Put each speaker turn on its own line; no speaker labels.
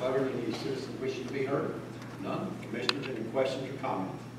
Butter, any citizens wishing to be heard? None. Commissioners, any questions or comments?